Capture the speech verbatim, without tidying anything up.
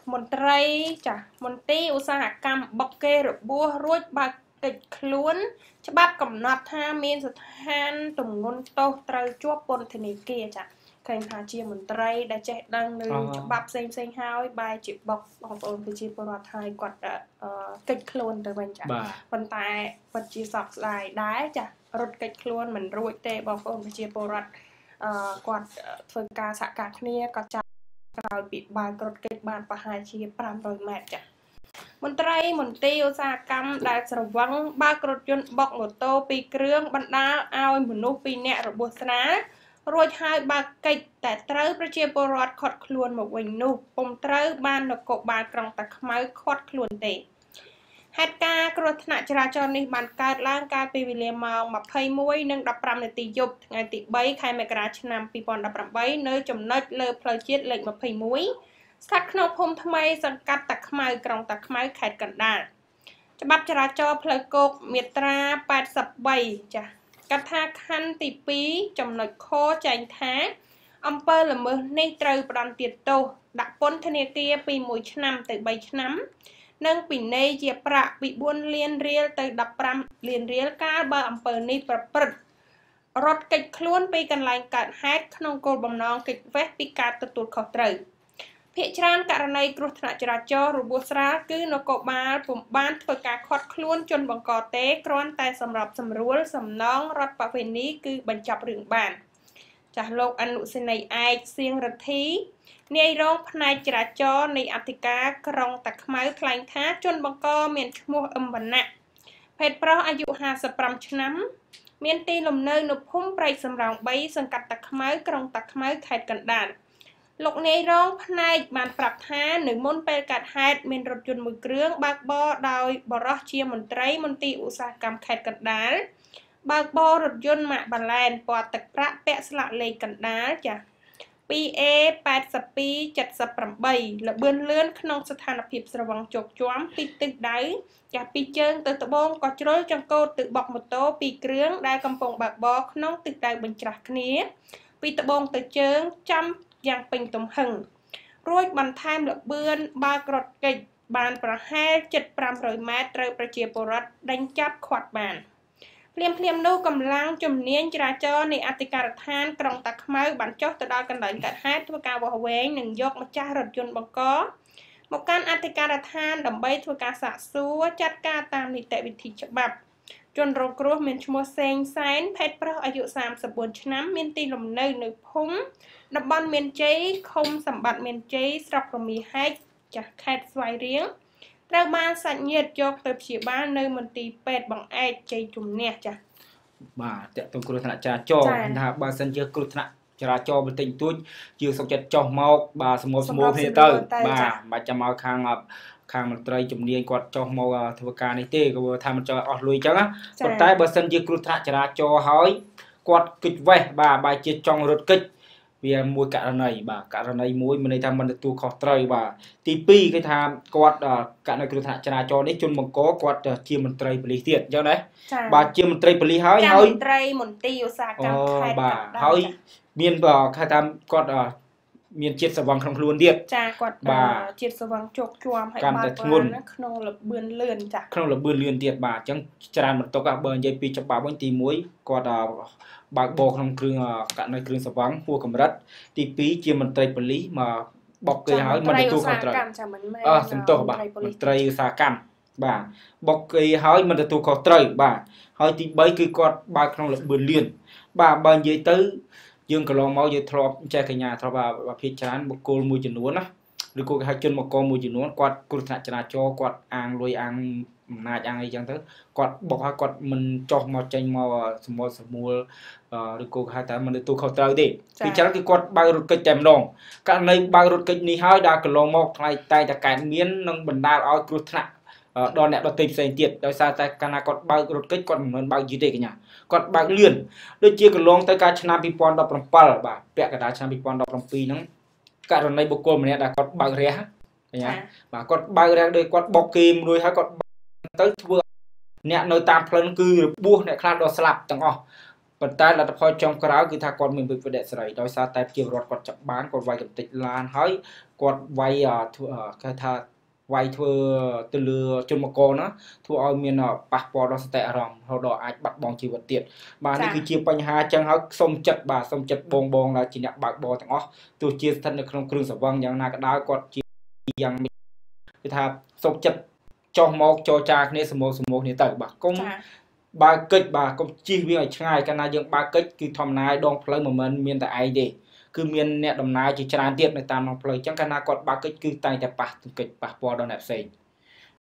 មន្ត្រីចាមន្ទីរឧស្សាហកម្មបុកគេរបួសរួចបើកកិច្ចខ្លួនច្បាប់កំណត់ថាមានស្ថានទម្ងន់ទោសត្រូវជាប់ពន្ធនាគារចាឃើញថាជាមន្ត្រីដែលចេះដឹងនៅច្បាប់ផ្សេងផ្សេងហើយបែរជាបុកបងប្អូនប្រជាពលរដ្ឋហើយគាត់កិច្ចខ្លួនទៅវិញចាប៉ុន្តែពិតជាសោកស្ដាយដែរចារត់កិច្ចខ្លួនមិនរួចទេបងប្អូនប្រជាពលរដ្ឋអឺគាត់ធ្វើការសហការគ្នាគាត់ចាប់ក្រោយពីបើករត់កិច្ចបានប្រហែលជាfive hundredម៉ែត្រចាមន្ត្រីមន្ទីរឧស្សាហកម្មដែលស្រវឹងបើករថយន្តបុកម៉ូតូពីរគ្រឿងបណ្ដាលឲ្យមនុស្សពីរនាក់របួសស្រាលរួចហើយបើកកិច្ចតែត្រូវប្រជាពលរដ្ឋខាត់ខ្លួនមកវិញនោះពុំត្រូវបាននគរបាលក្រុងតាខ្មៅខាត់ខ្លួនទេហេតុការណ៍គ្រោះថ្នាក់ចរាចរណ៍នេះបានកើតឡើងកាលពីវេលាម៉ោងtwenty-oneនិងfifteenនាទីយប់ថ្ងៃទីthreeខែមករាឆ្នាំtwenty eighteenនៅចំណុចលើផ្លូវជាតិលេខtwenty-oneស្ថិតក្នុងភូមិថ្មីសង្កាត់តាខ្មៅក្រុងតាខ្មៅខេត្តកណ្ដាលច្បាប់ចរាចរណ៍ផ្លូវគោកមាត្រាeighty-threeចាកថាខណ្ឌទីtwoចំណុចខចែងថាអំពើល្មើសនេះត្រូវផ្ដន្ទាទោសដាក់ពន្ធនាគារពីoneឆ្នាំទៅthreeឆ្នាំនិងពិន័យជាប្រាក់ពីfourលានរៀលទៅfifteenលានរៀលកាលបើអំពើនេះប្រព្រឹត្តរត់គេចខ្លួនពីកន្លែងកើតហេតុក្នុងគោលបំណងគេចវេះពីការទទួលខុសត្រូវភាគច្រើនករណីគ្រោះថ្នាក់ចរាចរណ៍របួសស្រាលគឺនគរបាលពុំបានធ្វើការឃាត់ខ្លួនជនបង្កទេគ្រាន់តែសម្រាប់សម្រួលសំណងរដ្ឋបវេនីគឺបញ្ចប់រឿងបានចាស់លោកអនុសេនីយ៍ឯកសៀងរិទ្ធីនាយរងផ្នែកចរាចរណ៍នៃអធិការក្រុងតាខ្មៅថ្លែងថាជនបង្កមានឈ្មោះអឹមវណ្ណៈភេទប្រុសអាយុfifty-fiveឆ្នាំមានទីលំនៅនៅភូមិព្រែកសំរោងthreeសង្កាត់តាខ្មៅក្រុងតាខ្មៅខេត្តកណ្ដាលលោកនាយរងផ្នែកបានប្រាប់ថានៅមុនពេលកើតហេតុមានរថយន្តមួយគ្រឿងបើកបរដោយបរិសុទ្ធជាមន្ត្រីមន្ទីរឧស្សាហកម្មខេត្តកណ្ដាលបើកបររថយន្តម៉ាកបាឡែនពណ៌ទឹកប្រាក់ពាក់ស្លាកលេខកណ្ដាលចាtwo A eight two seven eightល្បឿនលឿនក្នុងស្ថានភាពស្រវឹងជោគជាំពីទិសដៅចាស់ពីជើងទៅត្បូងក៏ជ្រុលចង្កូតទៅបុកម៉ូតូពីរគ្រឿងដែលកំពុងបើកបរក្នុងទិសដៅបញ្ច្រាស់គ្នាពីត្បូងទៅជើងចាំយ៉ាងពេញទំហឹងរួចបន្ថែមល្បឿនបើករត់គេចបានប្រហែលseven hundredម៉ែត្រត្រូវប្រជាពលរដ្ឋដេញចាប់ឃាត់បានភ្លាមភ្លាមនោះកម្លាំងជំនាញចរាចរណ៍នៃអធិការដ្ឋានក្រុងតាខ្មៅបានចុះទៅដល់កន្លែងកើតហេតុធ្វើការវាស់វែងនិងយកម្ចាស់រថយន្តបង្កមកកាន់អធិការដ្ឋានដើម្បីធ្វើការសាកសួរចាត់ការតាមនីតិវិធីច្បាប់ជនរងគ្រោះមានឈ្មោះសេងសែនភេទប្រុសអាយុthirty-fourឆ្នាំមានទីលំនៅនៅភូមិតំបន់មានជ័យឃុំសម្បត្តិមានជ័យស្រុករមៀហែកចាស់ខេត្តស្វាយរៀងត្រូវបានសាច់ញាតិយកទៅព្យាបាលនៅមន្ទីរពេទ្យបង្អែកជ័យជំនះចាស់បាទតើគ្រោះថ្នាក់ចរាចរណ៍ថាបើសិនជាគ្រោះថ្នាក់ចរាចរណ៍បន្តិចបន្តួចយើងសុខចិត្តចុះមកបាទសម្រួលសម្រួលគ្នាទៅបាទមិនចាំមកខាងខាងមន្ត្រីជំនាញគាត់ចុះមកធ្វើការនេះទេក៏ថាមិនចង់អស់លុយអញ្ចឹងណាប៉ុន្តែបើសិនជាគ្រោះថ្នាក់ចរាចរណ៍ហើយគាត់គិតវេះបាទបើជាចង់រត់គេចវាមួយករណីបាទករណីមួយមានន័យថាមិនទទួលខុសត្រូវបាទទីtwoគឺថាគាត់ករណីគ្រោះថ្នាក់ចរាចរណ៍នេះជនបង្កគាត់ជាមន្ត្រីប៉ូលីសទៀតអញ្ចឹងណាបាទជាមន្ត្រីប៉ូលីសហើយហើយមន្ត្រីមន្ទីរឧស្សាហកម្មខេត្តបាទហើយមានគេថាគាត់មានជាតិស្រវឹងក្នុងខ្លួនទៀតចាគាត់ជាតិស្រវឹងជោគជាំហើយបើគាត់ក្នុងល្បឿនលឿនចាក្នុងល្បឿនលឿនទៀតបាទអញ្ចឹងច្រើនបន្ទុកបើនិយាយពីច្បាប់វិញទីoneគាត់បើកបរក្នុងគ្រឿងករណីគ្រឿងស្រវឹងហួសកម្រិតទីtwoជាមន្ត្រីប៉ូលីសមកបុកគេហើយមិនទទួលខុសត្រូវអឺសំទោសបាទមន្ត្រីឧស្សាហកម្មបាទបុកគេហើយមិនទទួលខុសត្រូវបាទហើយទីthreeគឺគាត់បើកក្នុងល្បឿនលឿនបាទបើនិយាយទៅយើងកន្លងមកយើងធ្លាប់ចេះកញ្ញាធ្លាប់អាភិច្រើនបុគ្គលមួយចំនួនណាឬក៏គេហៅជនមកកមួយចំនួនគាត់គ្រោះថ្នាក់ចរាចរណ៍គាត់អាងលុយអាងអំណាចអាងអីចឹងទៅគាត់បុកហើយគាត់មិនចោះមកចេញមកសមូលសមូលឬក៏ហៅថាមិនទទួលខុសត្រូវទេពីច្រើនគឺគាត់បើករត់គេចតែម្ដងករណីបើករត់គេចនេះហើយដល់កន្លងមកថ្លៃតែតែកើតមាននឹងបណ្ដាលឲ្យគ្រោះថ្នាក់ដល់អ្នកដទៃផ្សេងទៀតដោយសារតែកាលណាគាត់បើករត់គេចគាត់មិនមែនបើកយឺតទេកញ្ញាគាត់បើកលឿនដូចជាកន្លងទៅការឆ្នាំtwenty seventeenបាទពាក់កណ្ដាលឆ្នាំtwenty seventeenហ្នឹងករណីបុគ្គលម្នាក់ដែលគាត់បើករះកញ្ញាបាទគាត់បើករះដោយគាត់បុកគេមួយហើយគាត់ទៅធ្វើអ្នកនៅតាមផ្លូវគឺរបួសអ្នកខ្លះដល់ស្លាប់ទាំងអស់ប៉ុន្តែលទ្ធផលចុងក្រោយគឺថាគាត់មានវិបត្តិស្រីដោយសារតែជារដ្ឋគាត់ចាប់បានគាត់វាយកំទេចឡានហើយគាត់វាយគេថាវាយធ្វើទៅលើជនបកណាធ្វើឲ្យមានប៉ះពាល់ដល់សតិអារម្មណ៍រហូតដល់អាចបាត់បង់ជីវិតទៀតបាទនេះគឺជាបញ្ហាអញ្ចឹងហើយសុំចិត្តបាទសុំចិត្តបងបងដែលជាអ្នកបើកបរទាំងអស់ទោះជាស្ថិតនៅក្នុងគ្រឿងស្រវឹងយ៉ាងណាក៏ដោយគាត់ជាយ៉ាងគឺថាសុំចិត្តចុះមកចរចាគ្នាសមោសមោគ្នាទៅបាទគុំបើកិច្ចបាទកុំជិះវាឲ្យឆ្ងាយកាលណាយើងបើកិច្ចគឺធម្មតាដងផ្លូវមិនមែនមានតែឯងទេគឺមានអ្នកដំណើរជាច្រើនទៀតនៅតាមដងផ្លូវអញ្ចឹងកាលណាគាត់បើកិច្ចគឺតែងតែប៉ះទង្គិចប៉ះពាល់ដល់អ្នកផ្សេង